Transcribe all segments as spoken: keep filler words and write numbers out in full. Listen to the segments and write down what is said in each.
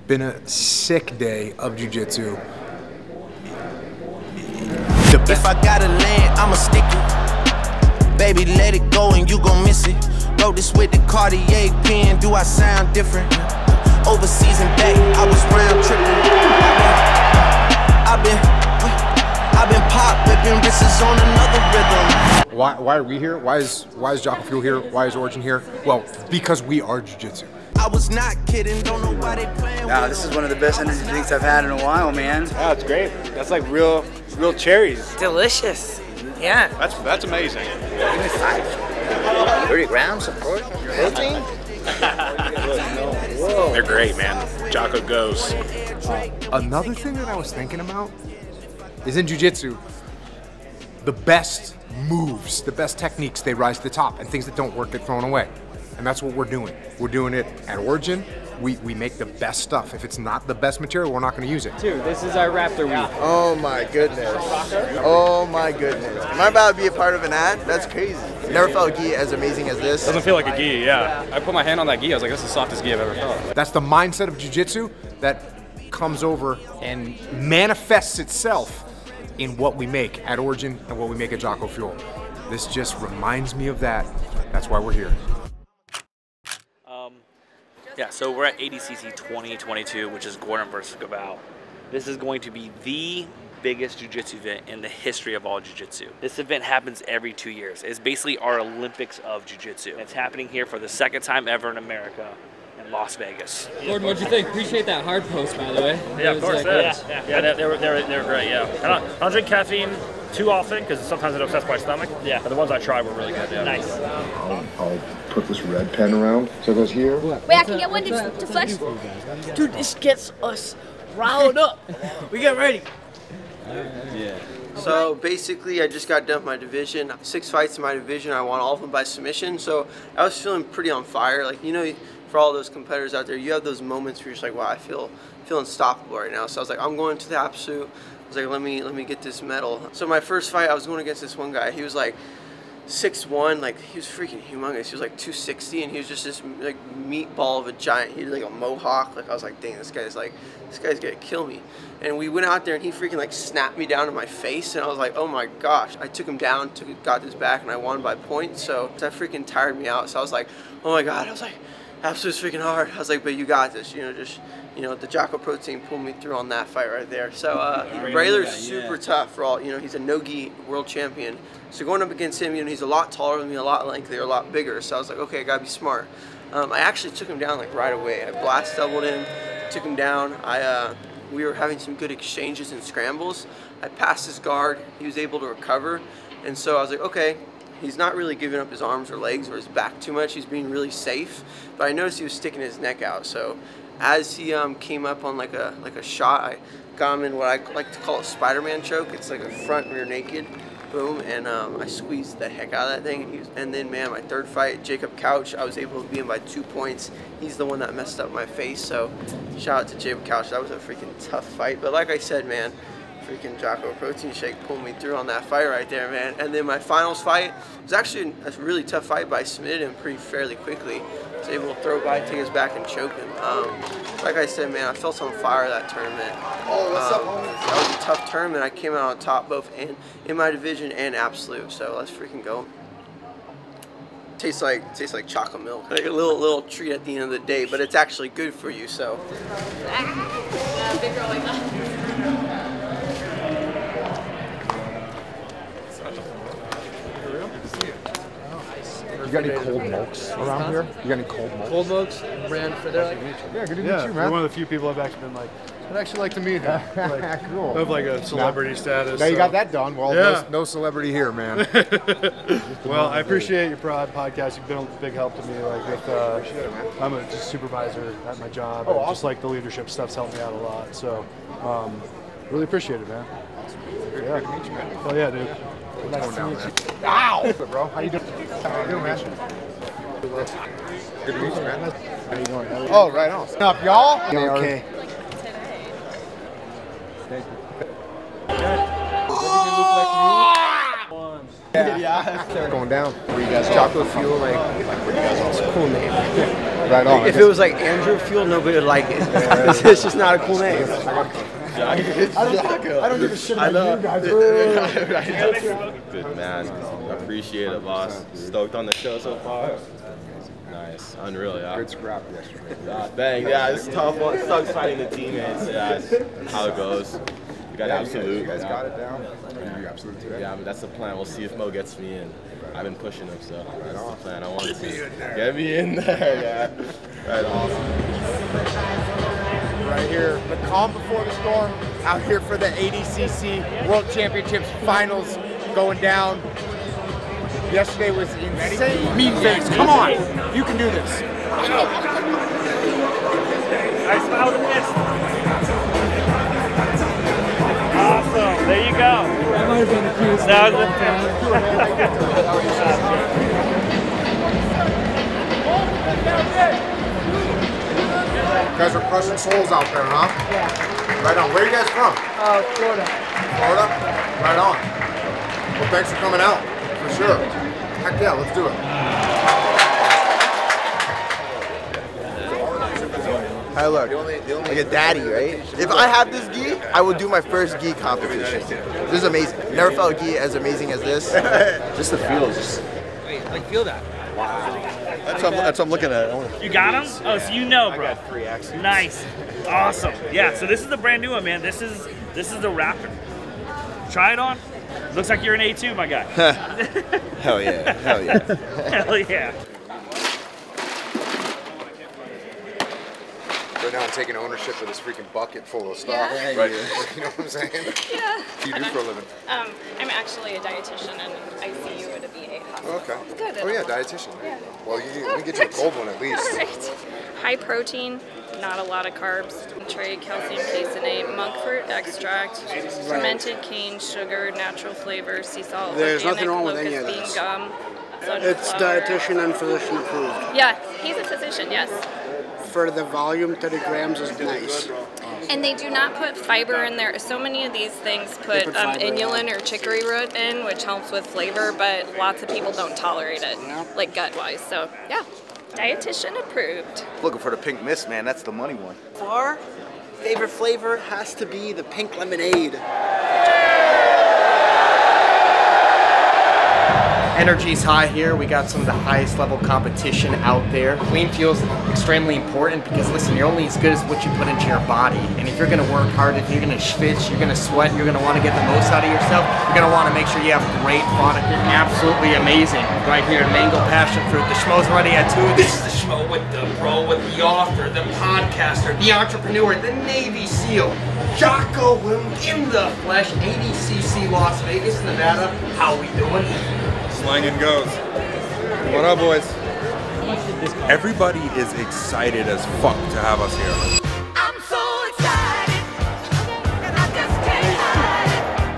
Been a sick day of jiu-jitsu. If I gotta land, I'ma stick it. Baby, let it go and you gon' miss it. Wrote this with the Cartier pen, do I sound different? Overseas and back, I was round tripping. I've been, I've been pop whipping wrists on another rhythm. Why, why are we here? Why is why is Jocko Fuel here? Why is Origin here? Well, because we are jiu-jitsu. I was not kidding, don't know why they playing. Nah, this is one of the best energy drinks I've had in a while, man. Yeah, it's great. That's like real, real cherries. Delicious. Yeah. That's that's amazing. Give me five. thirty grams of protein. They're great, man. Jocko goes. Uh, another thing that I was thinking about is in jiu-jitsu, the best moves, the best techniques, they rise to the top, and things that don't work get thrown away. And that's what we're doing. We're doing it at Origin. We, we make the best stuff. If it's not the best material, we're not going to use it. Dude, this is our Raptor week. Oh my goodness. Oh my goodness. Am I about to be a part of an ad? That's crazy. Never felt a gi as amazing as this. Doesn't feel like a gi, yeah. I put my hand on that gi, I was like, this is the softest gi I've ever felt. That's the mindset of jiu-jitsu that comes over and manifests itself in what we make at Origin and what we make at Jocko Fuel. This just reminds me of that. That's why we're here. Yeah, so we're at A D C C twenty twenty-two, which is Gordon versus Gabao. This is going to be the biggest jiu-jitsu event in the history of all jiu-jitsu. This event happens every two years. It's basically our Olympics of jiu-jitsu. It's happening here for the second time ever in America, in Las Vegas. Gordon, what'd you think? Appreciate that hard post, by the way. Yeah, of course. Like, yeah, yeah, yeah, yeah they, they, were, they, were, they were great, yeah. I don't, I don't drink caffeine too often because sometimes it upsets my stomach. Yeah. But the ones I tried were really good, yeah. Nice. I'll put this red pen around, so it goes here. Wait, I can get one to, to flex? Dude, this gets us riled up. We get ready. Yeah. So basically, I just got done with my division. Six fights in my division. I won all of them by submission. So I was feeling pretty on fire. Like, you know, for all those competitors out there, you have those moments where you're just like, wow, I feel feel unstoppable right now. So I was like, I'm going to the absolute. I was like, let me let me get this medal. So my first fight, I was going against this one guy. He was like six one, like he was freaking humongous. He was like two sixty, and he was just this like meatball of a giant. He had like a mohawk. Like I was like, dang, this guy's like, this guy's gonna kill me. And we went out there, and he freaking like snapped me down to my face, and I was like, oh my gosh. I took him down, took got his back, and I won by points. So that freaking tired me out. So I was like, oh my god. I was like, absolutely freaking hard. I was like, but you got this. You know, just you know, the Jocko Protein pulled me through on that fight right there. So uh, Brayler's super tough for all. You know, he's a no-gi world champion. So going up against him, you know, he's a lot taller than me, a lot lengthier, a lot bigger. So I was like, okay, I gotta be smart. Um, I actually took him down like right away. I blast doubled him, took him down. I uh, we were having some good exchanges and scrambles. I passed his guard. He was able to recover, and so I was like, okay. He's not really giving up his arms or legs or his back too much. He's being really safe. But I noticed he was sticking his neck out. So as he um, came up on like a like a shot, I got him in what I like to call a Spider-Man choke. It's like a front rear naked, boom, and um, I squeezed the heck out of that thing. And, he was, and then, man, my third fight, Jacob Couch, I was able to beat him by two points. He's the one that messed up my face. So shout out to Jacob Couch. That was a freaking tough fight. But like I said, man, freaking Jocko Protein Shake pulled me through on that fight right there, man. And then my finals fight was actually a really tough fight, but I submitted him pretty fairly quickly. I was able to throw by, take his back, and choke him. Um, like I said, man, I felt on fire that tournament. Oh, what's um, up, That was a tough tournament. I came out on top both in, in my division and absolute, so let's freaking go. Tastes like tastes like chocolate milk, like a little little treat at the end of the day, but it's actually good for you. So. Yeah, big girl like that. You got any cold milks around here? You got any cold milks? Cold milks ran for there. Like, yeah, good to yeah, meet you, man. You're one of the few people I've actually been like, I'd actually like to meet him. Like, cool. Of like a celebrity now, status. Now you so. got that done. Well, yeah. no, no celebrity here, man. Well, I appreciate your prod podcast. You've been a big help to me. Like with, uh, I'm a just supervisor at my job. Oh, and awesome. Just like the leadership stuff's helped me out a lot. So, um, really appreciate it, man. Good yeah. to meet you, man. Oh yeah, dude. Nice to meet you. Ow! Bro, how you doing? How you doing, man? Good to meet you, man. How you going? Oh, right on. What's up, y'all? Okay. Thank you. Yeah. Going down. Where you guys? Jocko Fuel, like, like where you guys all? It's a cool name. Right on. If it was like Andrew Fuel, nobody would like it. It's, it's just not a cool name. I don't, I don't give a shit about you guys. Good man. Appreciate it, boss. Stoked on the show so far. Nice. Unreal, yeah. Good scrap yesterday. Yeah, dang, yeah, it's tough. It sucks finding the teammates. Yeah, it's how it goes. We got Yeah, absolute. You guys, you guys yeah. got it down. You absolute today. Yeah, but that's the plan. We'll see if Mo gets me in. I've been pushing him, so that's the plan. I want to see. Get me in there, yeah. Right on. Right here, the calm before the storm, out here for the A D C C World Championships Finals going down. Yesterday was insane. Mean face, come on! You can do this. I smell the fist. Awesome. There you go. That might have been the cutest. That was You guys are crushing souls out there, huh? Yeah. Right on. Where are you guys from? Uh, Florida. Florida? Right on. Well, thanks for coming out, for sure. Heck yeah, let's do it. Hi, look, like a daddy, right? If I have this gi, I will do my first gi competition. This is amazing. Never felt a gi as amazing as this. Just the feel is just... Wait, like feel that. Wow. That's what I'm, that's what I'm looking at. You got them? Oh, so you know, bro. I got three axes. Nice. Awesome. Yeah, so this is the brand new one, man. This is this is the Raptor. Try it on. Looks like you're an A two, my guy. Hell yeah. Hell yeah. Hell yeah. Right now I'm taking ownership of this freaking bucket full of stuff. Yeah. Right? You know what I'm saying? Yeah. What do you do for a living? Um, I'm actually a dietitian and I C U at a V A hospital. Okay. Good. Oh yeah, dietitian. Yeah. Well, you, let me get you a cold one at least. All right. High protein, not a lot of carbs. Trade calcium caseinate, monk fruit extract, fermented cane sugar, natural flavor, sea salt, There's organic nothing wrong with locust any of bean this. gum. It's sunflower. dietitian and physician approved. Yeah, he's a physician. Yes. For the volume, thirty grams is nice. And they do not put fiber in there. So many of these things put, put um, fiber in. inulin or chicory root in, which helps with flavor, but lots of people don't tolerate it, like gut-wise. So, yeah, dietitian approved. Looking for the pink mist, man. That's the money one. Our favorite flavor has to be the pink lemonade. Energy's high here. We got some of the highest level competition out there. Clean fuel's extremely important because listen, you're only as good as what you put into your body. And if you're gonna work hard, if you're gonna schwitz, you're gonna sweat, you're gonna wanna get the most out of yourself, you're gonna wanna make sure you have great product. You're absolutely amazing. Right here, Mango Passion Fruit. The schmo's already had two of these. This is the schmo with the bro, with the author, the podcaster, the entrepreneur, the Navy SEAL. Jocko in the flesh, A D C C Las Vegas, Nevada. How we doing? Slangin' goes. What up, boys? Everybody is excited as fuck to have us here. I'm so excited, and I just can't hide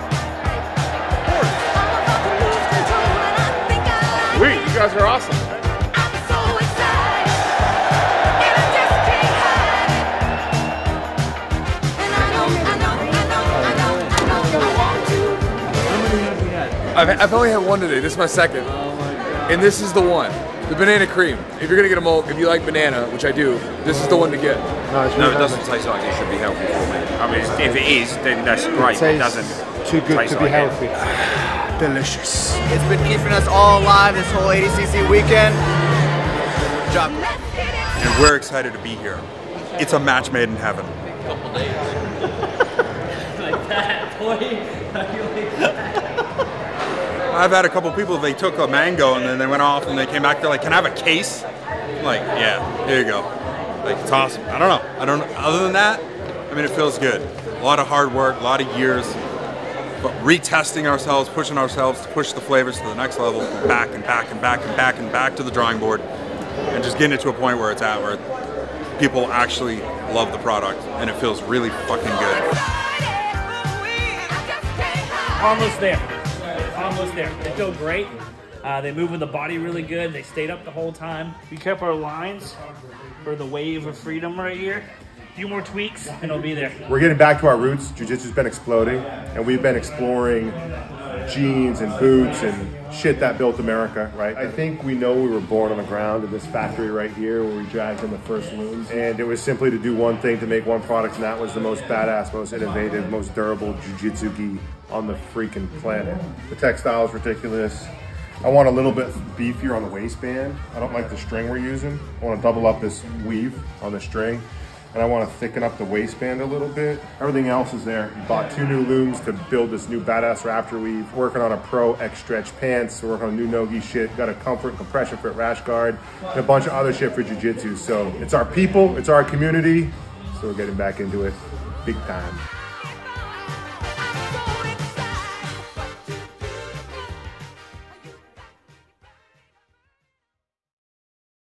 it. Sweet, you guys are awesome. I'm so excited, and I just can't hide it. And I know, I know, I know, I know, I know, I want to. I've, I've only had one today. This is my second. And this is the one. The banana cream. If you're going to get a mold, if you like banana, which I do, this is the one to get. No, no it doesn't taste like it should be healthy for me. I mean, if it is, then that's great. It, it doesn't too good taste to be like healthy. It. Delicious. It's been keeping us all alive this whole A D C C weekend. Jocko. And we're excited to be here. It's a match made in heaven. Couple days. Like that, boy. How you like that? I've had a couple people, they took a mango and then they went off and they came back, they're like, can I have a case? I'm like, yeah, here you go. Like, it's awesome. I don't know. I don't know. Other than that, I mean, it feels good. A lot of hard work, a lot of years, but retesting ourselves, pushing ourselves to push the flavors to the next level, back and back and back and back and back to the drawing board, and just getting it to a point where it's at, where people actually love the product and it feels really fucking good. Almost there. Almost there. They feel great. Uh, they move with the body really good. They stayed up the whole time. We kept our lines for the wave of freedom right here. A few more tweaks and it'll be there. We're getting back to our roots. Jiu-Jitsu's been exploding, and we've been exploring jeans and boots and shit that built America, right? I think we know we were born on the ground in this factory right here where we dragged in the first looms. And it was simply to do one thing, to make one product, and that was the most badass, most innovative, most durable jiu-jitsu gi on the freaking planet. The textile is ridiculous. I want a little bit beefier on the waistband. I don't like the string we're using. I want to double up this weave on the string. And I want to thicken up the waistband a little bit. Everything else is there. We bought two new looms to build this new badass Raptor weave. Working on a Pro X Stretch pants. Working on new Nogi shit. Got a comfort and compression fit rash guard. And a bunch of other shit for jiu-jitsu. So it's our people, it's our community. So we're getting back into it big time.